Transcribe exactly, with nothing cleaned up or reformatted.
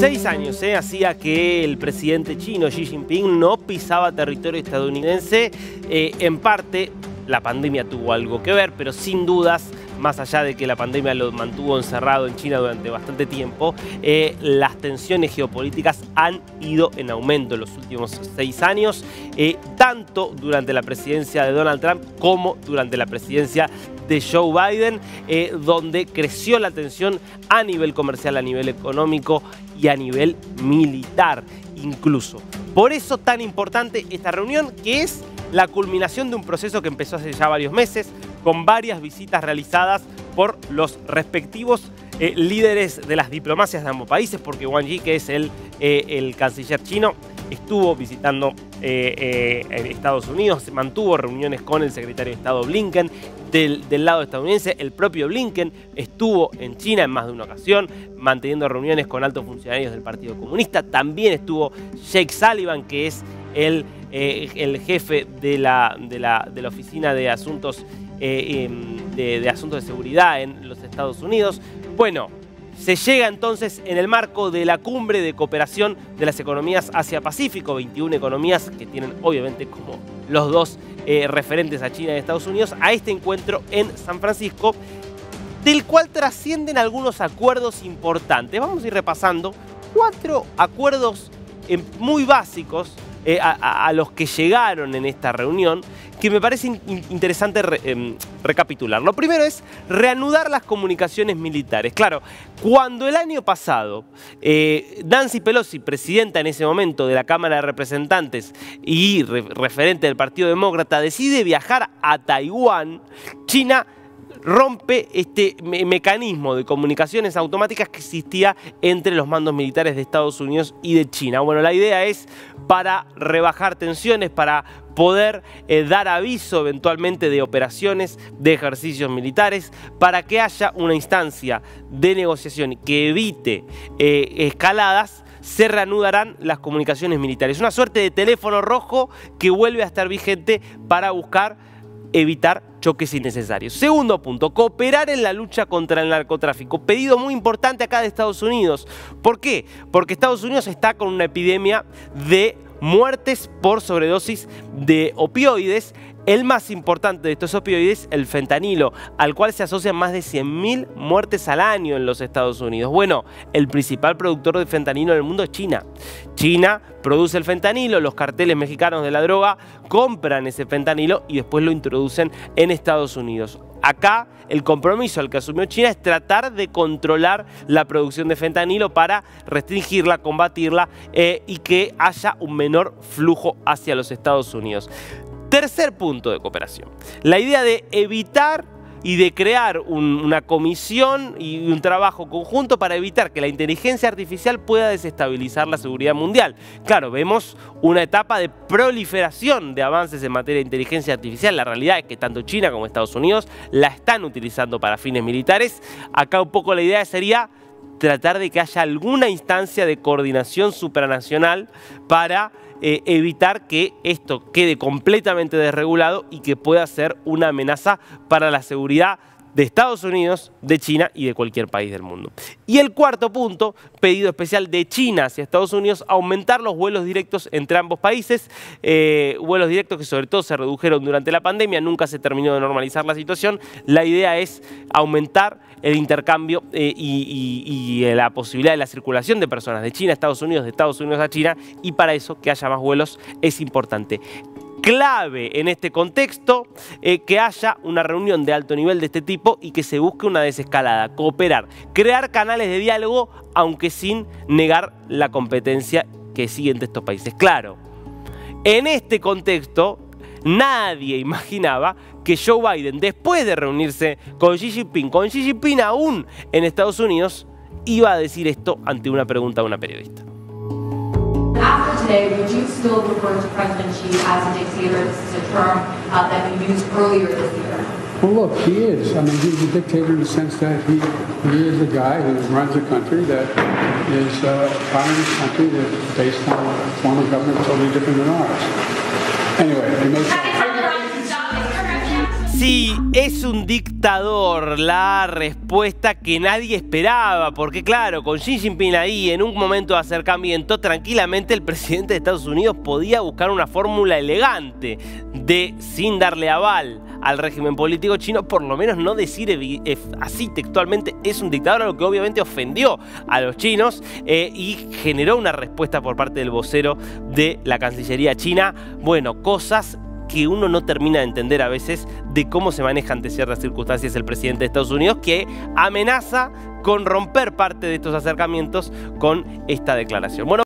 Seis años ¿eh? hacía que el presidente chino Xi Jinping no pisaba territorio estadounidense. Eh, en parte, la pandemia tuvo algo que ver, pero sin dudas, más allá de que la pandemia lo mantuvo encerrado en China durante bastante tiempo, eh, las tensiones geopolíticas han ido en aumento en los últimos seis años, eh, tanto durante la presidencia de Donald Trump como durante la presidencia de Joe Biden, eh, donde creció la tensión a nivel comercial, a nivel económico y a nivel militar incluso. Por eso tan importante esta reunión, que es la culminación de un proceso que empezó hace ya varios meses, con varias visitas realizadas por los respectivos eh, líderes de las diplomacias de ambos países, porque Wang Yi, que es el, eh, el canciller chino, estuvo visitando eh, eh, Estados Unidos, mantuvo reuniones con el secretario de Estado Blinken. Del, del lado estadounidense, el propio Blinken estuvo en China en más de una ocasión, manteniendo reuniones con altos funcionarios del Partido Comunista. También estuvo Jake Sullivan, que es el, eh, el jefe de la, de, la, de la Oficina de Asuntos, eh, de, de Asuntos de Seguridad en los Estados Unidos. Bueno, se llega entonces en el marco de la cumbre de cooperación de las economías Asia-Pacífico, veintiuna economías que tienen obviamente como los dos eh, referentes a China y Estados Unidos, a este encuentro en San Francisco, del cual trascienden algunos acuerdos importantes. Vamos a ir repasando cuatro acuerdos eh, muy básicos eh, a, a, a los que llegaron en esta reunión, que me parece in interesante re eh, recapitular. Lo primero es reanudar las comunicaciones militares. Claro, cuando el año pasado eh, Nancy Pelosi, presidenta en ese momento de la Cámara de Representantes y re referente del Partido Demócrata, decide viajar a Taiwán, China rompe este me mecanismo de comunicaciones automáticas que existía entre los mandos militares de Estados Unidos y de China. Bueno, la idea es para rebajar tensiones, para poder eh, dar aviso eventualmente de operaciones, de ejercicios militares, para que haya una instancia de negociación que evite eh, escaladas. Se reanudarán las comunicaciones militares. Una suerte de teléfono rojo que vuelve a estar vigente para buscar evitar choques innecesarios. Segundo punto, cooperar en la lucha contra el narcotráfico. Pedido muy importante acá de Estados Unidos. ¿Por qué? Porque Estados Unidos está con una epidemia de muertes por sobredosis de opioides. El más importante de estos opioides, el fentanilo, al cual se asocian más de cien mil muertes al año en los Estados Unidos. Bueno, el principal productor de fentanilo en el mundo es China. China produce el fentanilo, los carteles mexicanos de la droga compran ese fentanilo y después lo introducen en Estados Unidos. Acá el compromiso al que asumió China es tratar de controlar la producción de fentanilo para restringirla, combatirla eh, y que haya un menor flujo hacia los Estados Unidos. Tercer punto de cooperación, la idea de evitar y de crear un, una comisión y un trabajo conjunto para evitar que la inteligencia artificial pueda desestabilizar la seguridad mundial. Claro, vemos una etapa de proliferación de avances en materia de inteligencia artificial. La realidad es que tanto China como Estados Unidos la están utilizando para fines militares. Acá un poco la idea sería tratar de que haya alguna instancia de coordinación supranacional para eh, evitar que esto quede completamente desregulado y que pueda ser una amenaza para la seguridad de Estados Unidos, de China y de cualquier país del mundo. Y el cuarto punto, pedido especial de China hacia Estados Unidos, aumentar los vuelos directos entre ambos países, eh, vuelos directos que sobre todo se redujeron durante la pandemia, nunca se terminó de normalizar la situación. La idea es aumentar el intercambio eh, y, y, y la posibilidad de la circulación de personas de China a Estados Unidos, de Estados Unidos a China, y para eso que haya más vuelos es importante. Clave en este contexto eh, que haya una reunión de alto nivel de este tipo y que se busque una desescalada, cooperar, crear canales de diálogo, aunque sin negar la competencia que siguen de estos países. Claro, en este contexto nadie imaginaba que Joe Biden, después de reunirse con Xi Jinping, con Xi Jinping aún en Estados Unidos, iba a decir esto ante una pregunta de una periodista. After today, would you still refer to President Xi as a dictator? This is a term uh, that we used earlier this year. Well, look, he is. I mean, he's a dictator in the sense that he, he is a guy who runs a country that is uh, a communist country that's based on a form of government totally different than ours. Anyway, it makes sense. Sí, es un dictador, la respuesta que nadie esperaba, porque claro, con Xi Jinping ahí en un momento de acercamiento, tranquilamente el presidente de Estados Unidos podía buscar una fórmula elegante de, sin darle aval al régimen político chino, por lo menos no decir así textualmente es un dictador, algo que obviamente ofendió a los chinos eh, y generó una respuesta por parte del vocero de la Cancillería china. Bueno, cosas que uno no termina de entender a veces de cómo se maneja ante ciertas circunstancias el presidente de Estados Unidos, que amenaza con romper parte de estos acercamientos con esta declaración. Bueno,